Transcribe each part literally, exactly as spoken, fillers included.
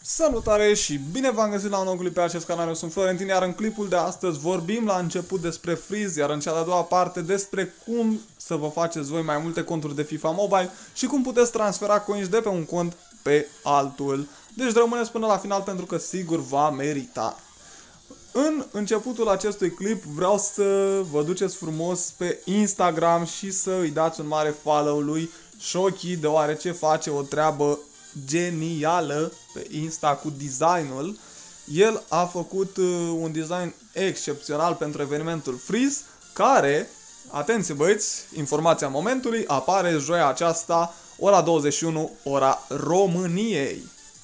Salutare și bine v-am găsit la un nou clip pe acest canal. Eu sunt Florentin, iar în clipul de astăzi vorbim la început despre Freeze, iar în cea de-a doua parte despre cum să vă faceți voi mai multe conturi de FIFA Mobile și cum puteți transfera coins de pe un cont pe altul. Deci rămâneți până la final pentru că sigur va merita. În începutul acestui clip vreau să vă duceți frumos pe Instagram și să îi dați un mare follow lui Shoki, deoarece face o treabă genială pe Insta cu designul. El a făcut un design excepțional pentru evenimentul Freeze, care, atenție băieți, informația momentului, apare joia aceasta, ora douăzeci și unu, ora României.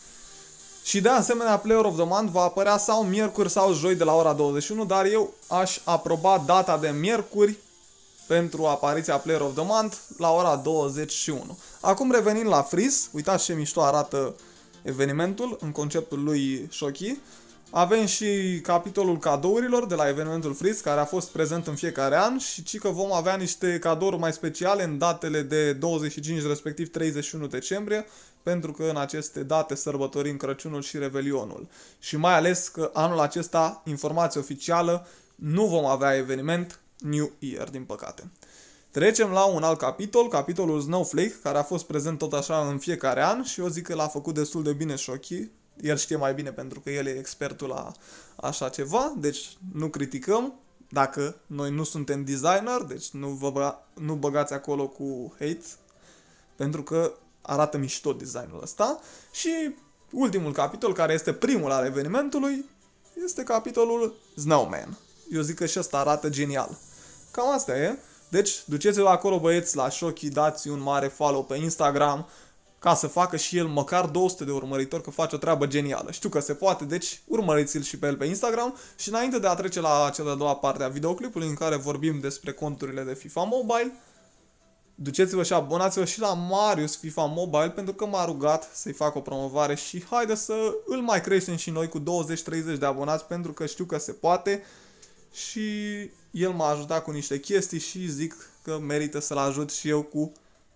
Și de asemenea, Player of the Month va apărea sau miercuri sau joi de la ora douăzeci și unu, dar eu aș aproba data de miercuri pentru apariția Player of the Month la ora douăzeci și unu. Acum revenind la Freeze, uitați ce mișto arată evenimentul în conceptul lui Shoki. Avem și capitolul cadourilor de la evenimentul Freeze, care a fost prezent în fiecare an și ci că vom avea niște cadouri mai speciale în datele de douăzeci și cinci respectiv treizeci și unu decembrie, pentru că în aceste date sărbătorim Crăciunul și Revelionul. Și mai ales că anul acesta, informație oficială, nu vom avea eveniment New Year, din păcate. Trecem la un alt capitol, capitolul Snowflake, care a fost prezent tot așa în fiecare an și eu zic că l-a făcut destul de bine Shoki. El știe mai bine pentru că el e expertul la așa ceva, deci nu criticăm dacă noi nu suntem designer, deci nu, vă băga, nu băgați acolo cu hate, pentru că arată mișto designul ăsta. Și ultimul capitol, care este primul al evenimentului, este capitolul Snowman. Eu zic că și ăsta arată genial. Cam asta e. Deci, duceți-vă acolo, băieți, la Shoki, dați un mare follow pe Instagram, ca să facă și el măcar două sute de urmăritori, că face o treabă genială. Știu că se poate, deci urmăriți-l și pe el pe Instagram. Și înainte de a trece la cea de-a doua parte a videoclipului, în care vorbim despre conturile de FIFA Mobile, duceți-vă și abonați-vă și la Marius FIFA Mobile, pentru că m-a rugat să-i fac o promovare și haide să îl mai creștem și noi cu douăzeci treizeci de abonați, pentru că știu că se poate. Și el m-a ajutat cu niște chestii și zic că merită să-l ajut și eu cu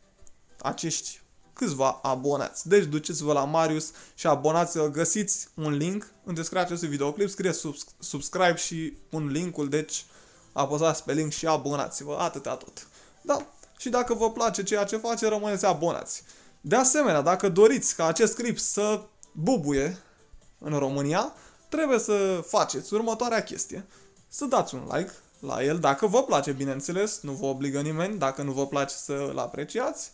acești câțiva abonați. Deci duceți-vă la Marius și abonați-vă, găsiți un link în descrierea acestui videoclip, scrieți subs subscribe și pun linkul, deci apăsați pe link și abonați-vă, atâta tot. Da, și dacă vă place ceea ce face, rămâneți abonați. De asemenea, dacă doriți ca acest clip să bubuie în România, trebuie să faceți următoarea chestie. Să dați un like la el, dacă vă place, bineînțeles, nu vă obligă nimeni, dacă nu vă place să-l apreciați,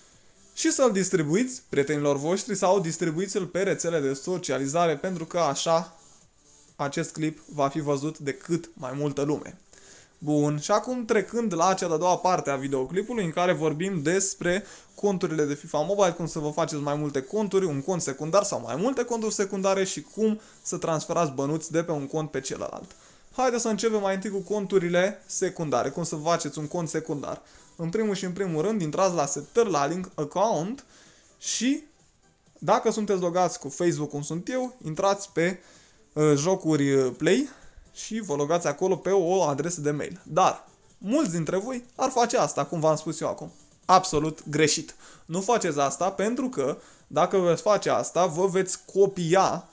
și să-l distribuiți prietenilor voștri sau distribuiți-l pe rețele de socializare, pentru că așa acest clip va fi văzut de cât mai multă lume. Bun, și acum trecând la cea de-a doua parte a videoclipului, în care vorbim despre conturile de FIFA Mobile, cum să vă faceți mai multe conturi, un cont secundar sau mai multe conturi secundare și cum să transferați bănuți de pe un cont pe celălalt. Haideți să începem mai întâi cu conturile secundare, cum să faceți un cont secundar. În primul și în primul rând, intrați la setări, la link account și dacă sunteți logați cu Facebook, cum sunt eu, intrați pe uh, jocuri Play și vă logați acolo pe o adresă de mail. Dar mulți dintre voi ar face asta, cum v-am spus eu acum. Absolut greșit. Nu faceți asta, pentru că dacă veți face asta, vă veți copia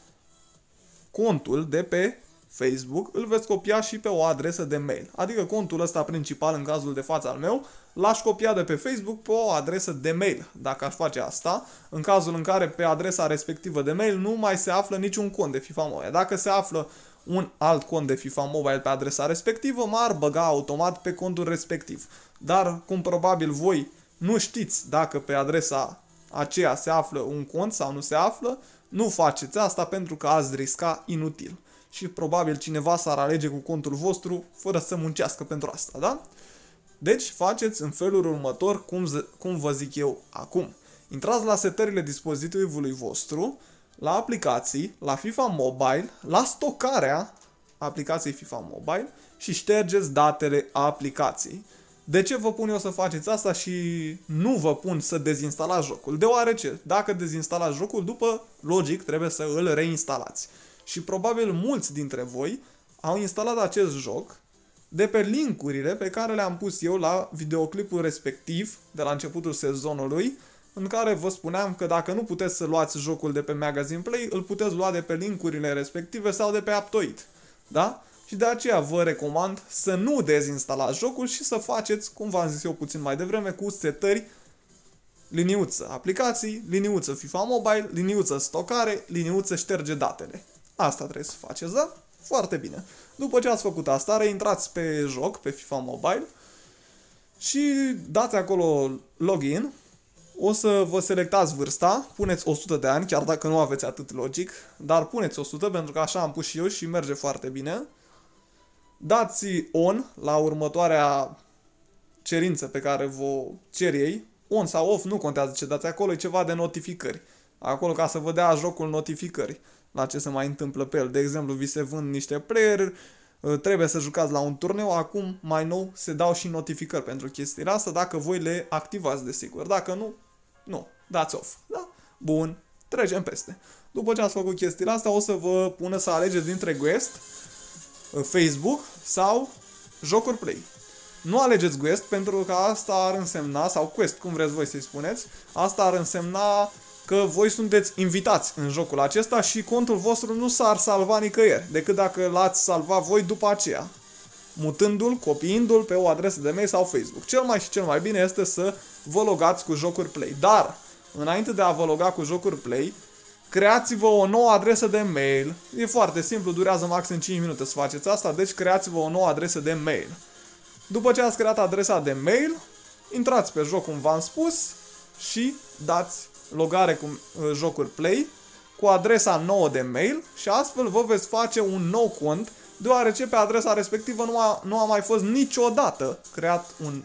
contul de pe Facebook, îl veți copia și pe o adresă de mail. Adică contul ăsta principal, în cazul de față al meu, l-aș copia de pe Facebook pe o adresă de mail, dacă aș face asta, în cazul în care pe adresa respectivă de mail nu mai se află niciun cont de FIFA Mobile. Dacă se află un alt cont de FIFA Mobile pe adresa respectivă, m-ar băga automat pe contul respectiv. Dar, cum probabil voi nu știți dacă pe adresa aceea se află un cont sau nu se află, nu faceți asta pentru că ați risca inutil. Și probabil cineva s-ar alege cu contul vostru fără să muncească pentru asta, da? Deci faceți în felul următor, cum, cum vă zic eu acum. Intrați la setările dispozitivului vostru, la aplicații, la FIFA Mobile, la stocarea aplicației FIFA Mobile și ștergeți datele aplicației. De ce vă pun eu să faceți asta și nu vă pun să dezinstalați jocul? Deoarece dacă dezinstalați jocul, după logic trebuie să îl reinstalați. Și probabil mulți dintre voi au instalat acest joc de pe linkurile pe care le-am pus eu la videoclipul respectiv de la începutul sezonului, în care vă spuneam că dacă nu puteți să luați jocul de pe Magazine Play, îl puteți lua de pe linkurile respective sau de pe Aptoid. Da? Și de aceea vă recomand să nu dezinstalați jocul și să faceți, cum v-am zis eu puțin mai devreme, cu setări liniuță aplicații, liniuță FIFA Mobile, liniuță stocare, liniuță șterge datele. Asta trebuie să faceți, da? Foarte bine. După ce ați făcut asta, reintrați pe joc, pe FIFA Mobile și dați acolo login. O să vă selectați vârsta, puneți o sută de ani, chiar dacă nu aveți atât logic, dar puneți o sută pentru că așa am pus și eu și merge foarte bine. Dați on la următoarea cerință pe care vă cer ei. On sau off, nu contează ce dați acolo, e ceva de notificări. Acolo ca să vă dea jocul notificări la ce se mai întâmplă pe el. De exemplu, vi se vând niște player, trebuie să jucați la un turneu, acum mai nou se dau și notificări pentru chestiile astea, dacă voi le activați, desigur. Dacă nu, nu, dați off. Da? Bun, trecem peste. După ce ați făcut chestiile astea, o să vă pună să alegeți dintre Guest, Facebook sau jocuri Play. Nu alegeți Guest pentru că asta ar însemna, sau Quest, cum vreți voi să-i spuneți, asta ar însemna că voi sunteți invitați în jocul acesta și contul vostru nu s-ar salva nicăieri, decât dacă l-ați salva voi după aceea, mutându-l, copiindu-l pe o adresă de mail sau Facebook. Cel mai și cel mai bine este să vă logați cu jocuri Play. Dar, înainte de a vă loga cu jocuri Play, creați-vă o nouă adresă de mail. E foarte simplu, durează maxim cinci minute să faceți asta, deci creați-vă o nouă adresă de mail. După ce ați creat adresa de mail, intrați pe joc cum v-am spus și dați logare cu uh, jocuri Play cu adresa nouă de mail și astfel vă veți face un nou cont, deoarece pe adresa respectivă nu a, nu a mai fost niciodată creat un,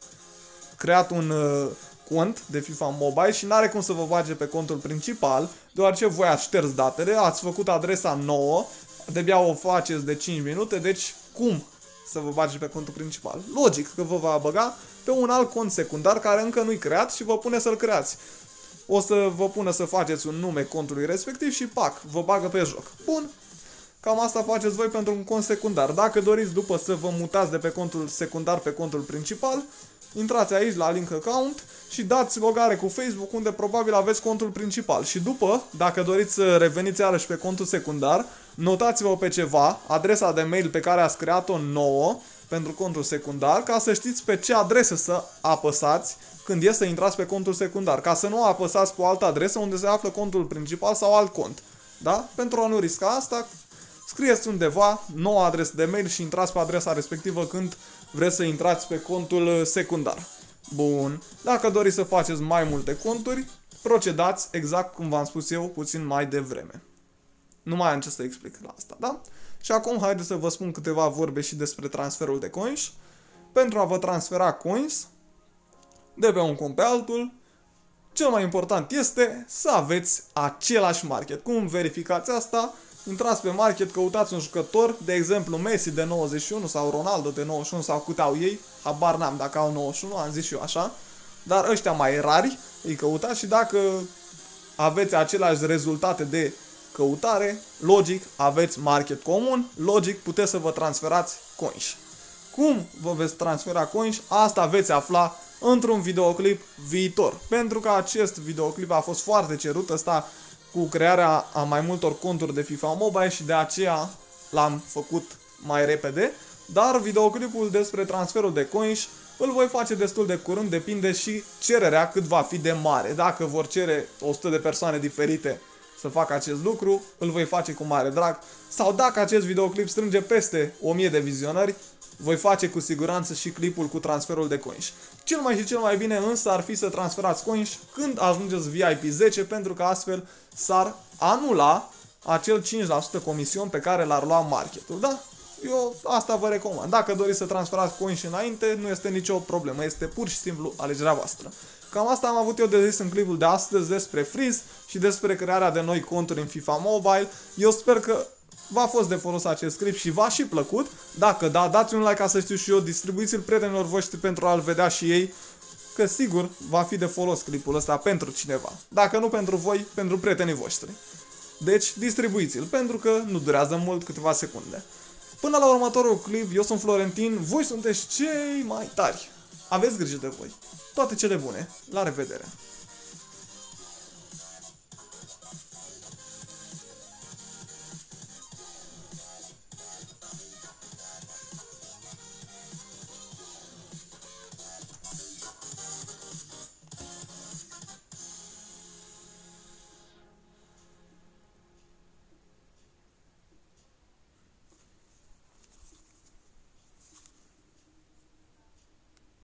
creat un uh, cont de FIFA Mobile și n-are cum să vă bage pe contul principal, deoarece voi ați șters datele, ați făcut adresa nouă, de-abia o faceți de cinci minute, deci cum să vă bage pe contul principal? Logic că vă va băga pe un alt cont secundar care încă nu-i creat și vă pune să-l creați. O să vă pună să faceți un nume contului respectiv și pac, vă bagă pe joc. Bun, cam asta faceți voi pentru un cont secundar. Dacă doriți după să vă mutați de pe contul secundar pe contul principal, intrați aici la link account și dați logare cu Facebook unde probabil aveți contul principal. Și după, dacă doriți să reveniți iarăși pe contul secundar, notați-vă pe ceva, adresa de mail pe care ați creat-o nouă pentru contul secundar, ca să știți pe ce adresă să apăsați când e să intrați pe contul secundar, ca să nu apăsați pe o altă adresă unde se află contul principal sau alt cont. Da? Pentru a nu risca asta, scrieți undeva noua adresă de mail și intrați pe adresa respectivă când vreți să intrați pe contul secundar. Bun. Dacă doriți să faceți mai multe conturi, procedați exact cum v-am spus eu puțin mai devreme. Nu mai am ce să explic la asta, da? Și acum haideți să vă spun câteva vorbe și despre transferul de coins. Pentru a vă transfera coins de pe un cont pe altul, cel mai important este să aveți același market. Cum verificați asta? Intrați pe market, căutați un jucător, de exemplu Messi de nouăzeci și unu sau Ronaldo de nouăzeci și unu sau câte au ei, habar n-am dacă au nouăzeci și unu, am zis și eu așa, dar ăștia mai rari îi căutați și dacă aveți aceleași rezultate de căutare, logic aveți market comun, logic puteți să vă transferați coins. Cum vă veți transfera coins? Asta veți afla într-un videoclip viitor. Pentru că acest videoclip a fost foarte cerut, ăsta cu crearea a mai multor conturi de FIFA Mobile și de aceea l-am făcut mai repede. Dar videoclipul despre transferul de coins îl voi face destul de curând, depinde și cererea cât va fi de mare. Dacă vor cere o sută de persoane diferite să facă acest lucru, îl voi face cu mare drag. Sau dacă acest videoclip strânge peste o mie de vizionări, voi face cu siguranță și clipul cu transferul de coins. Cel mai și cel mai bine însă ar fi să transferați coins când ajungeți V I P zece, pentru că astfel s-ar anula acel cinci la sută comision pe care l-ar lua marketul, da? Eu asta vă recomand. Dacă doriți să transferați coins înainte, nu este nicio problemă, este pur și simplu alegerea voastră. Cam asta am avut eu de zis în clipul de astăzi despre Freeze și despre crearea de noi conturi în FIFA Mobile. Eu sper că v-a fost de folos acest clip și v-a și plăcut. Dacă da, dați un like ca să știu și eu, distribuiți-l prietenilor voștri pentru a-l vedea și ei, că sigur va fi de folos clipul ăsta pentru cineva. Dacă nu pentru voi, pentru prietenii voștri. Deci distribuiți-l, pentru că nu durează mult, câteva secunde. Până la următorul clip, eu sunt Florentin, voi sunteți cei mai tari. Aveți grijă de voi. Toate cele bune. La revedere!